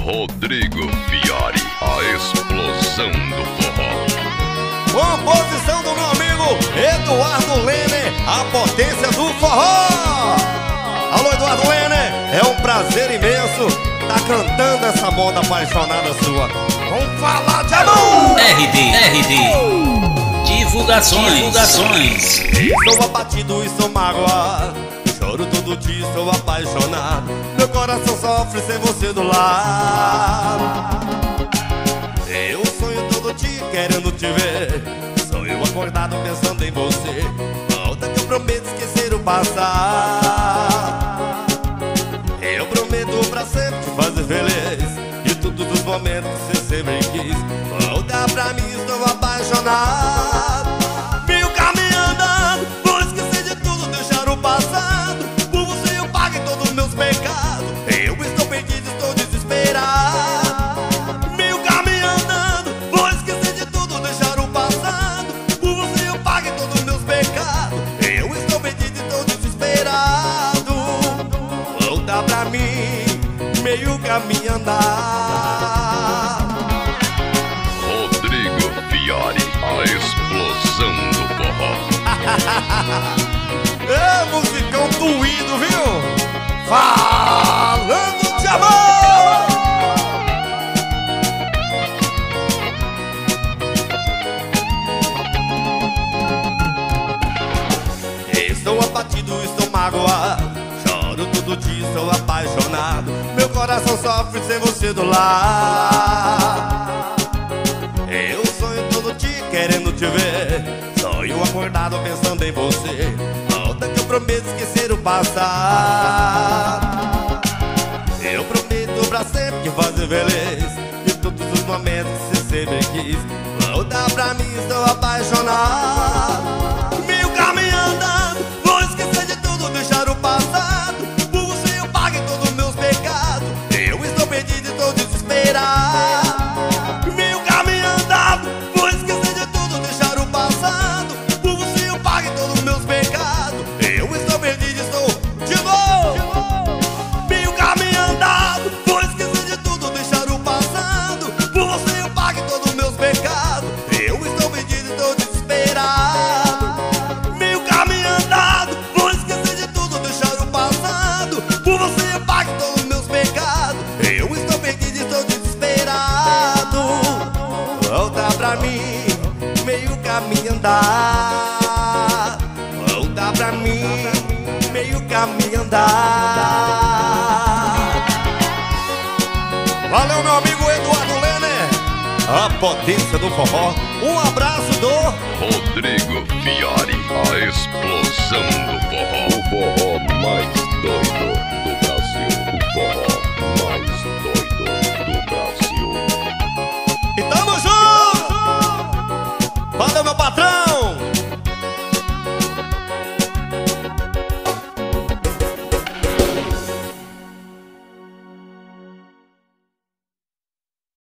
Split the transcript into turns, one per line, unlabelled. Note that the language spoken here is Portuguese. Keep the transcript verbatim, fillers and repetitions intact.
Rodrigo Fiore, a explosão do forró.
Composição do meu amigo Eduardo Lene, a potência do forró. Alô, Eduardo Lene, é um prazer imenso tá cantando essa moda apaixonada sua. Vamos falar de amor!
R D, R D, divulgações, divulgações.
Estou abatido e estou magoado, choro todo dia, estou apaixonado. Meu coração sofre sem você do lado. Eu sonho todo dia querendo te ver, sonho acordado pensando em você. Volta que eu prometo esquecer o passado. Eu prometo pra sempre te fazer feliz, de todos os momentos que você sempre quis. Volta pra mim, estou apaixonado. Mil caminhos andando, vou esquecer de tudo, deixar o passado. Por você eu pago todos os meus pecados. Eu estou perdido, estou desesperado. Mil caminhos andando, vou esquecer de tudo, deixar o passado. Por você eu pago todos os meus pecados. Eu estou perdido, estou desesperado. Volta pra mim, meio caminho andar.
Rodrigo Fiore, a explosão do forró.
É musicão doído, viu? Falando de amor. Estou abatido, estou magoado, choro todo dia, estou apaixonado. Meu coração sofre sem você do lado. Eu sonho todo dia querendo te ver, sonho acordado pensando em você. Volta que eu prometo esquecer o passado. Eu prometo pra sempre te fazer feliz, de todos os momentos que você sempre quis. Volta pra mim, estou apaixonado. Mil caminhos andando, vou esquecer de tudo, deixar o passado. Por você eu pago todos os meus pecados. Eu estou perdido e estou desesperado. Mil caminhos andando, vou esquecer de tudo, deixar o passado. Por você eu pago todos os meus pecados. Eu estou perdido, estou de novo. Mil caminhos andando, vou esquecer de tudo, deixar o passado. Por você eu pago todos os meus pecados. Eu estou perdido, estou desesperado. Mil caminhos andando, vou esquecer de tudo, deixar o passado. Por você eu pago todos os meus pecados. Eu estou perdido, estou desesperado. Volta pra mim, meio caminho andar. Volta pra mim, meio caminho andar. Valeu, meu amigo Eduardo Lene, a potência do forró. Um abraço do
Rodrigo Fiore, a explosão do forró. O forró mais doido.